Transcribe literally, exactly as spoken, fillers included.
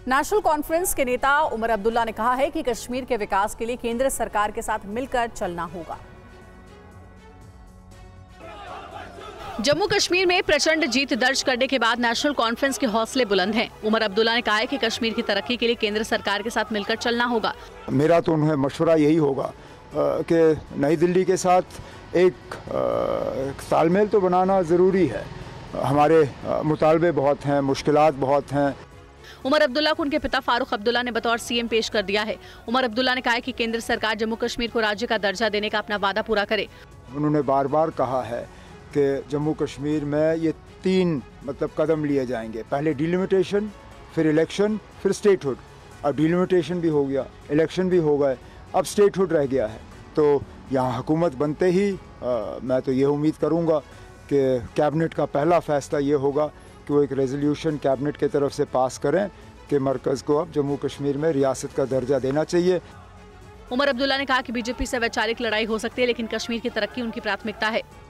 National conference के नेता उमर अब्दुल्ला ने कहा है कि कश्मीर के विकास के लिए केंद्र सरकार के साथ मिलकर चलना होगा। जम्मू कश्मीर में प्रचंड जीत दर्ज करने के बाद नेशनल कॉन्फ्रेंस के हौसले बुलंद हैं। उमर अब्दुल्ला ने कहा है कि कश्मीर की तरक्की के लिए केंद्र सरकार के साथ मिलकर चलना होगा। मेरा तो उन्हें मशवरा यही होगा कि नई दिल्ली के साथ एक तालमेल तो बनाना ज़रूरी है। हमारे मुतालबे बहुत हैं, मुश्किलात बहुत हैं। उमर अब्दुल्ला को उनके पिता फारूक अब्दुल्ला ने बतौर सीएम पेश कर दिया है। उमर अब्दुल्ला ने कहा है कि केंद्र सरकार जम्मू कश्मीर को राज्य का दर्जा देने का अपना वादा पूरा करे। उन्होंने बार बार कहा है कि जम्मू कश्मीर में ये तीन मतलब कदम लिए जाएंगे, पहले डिलिमिटेशन, फिर इलेक्शन, फिर स्टेटहुड। अब डिलिमिटेशन भी हो गया, इलेक्शन भी हो गए, अब स्टेटहुड रह गया है। तो यहाँ हुकूमत बनते ही आ, मैं तो ये उम्मीद करूँगा कि कैबिनेट का पहला फैसला ये होगा कि वो एक रेजोल्यूशन कैबिनेट की तरफ से पास करें कि मरकज़ को अब जम्मू कश्मीर में रियासत का दर्जा देना चाहिए। उमर अब्दुल्ला ने कहा कि बीजेपी से वैचारिक लड़ाई हो सकती है, लेकिन कश्मीर की तरक्की उनकी प्राथमिकता है।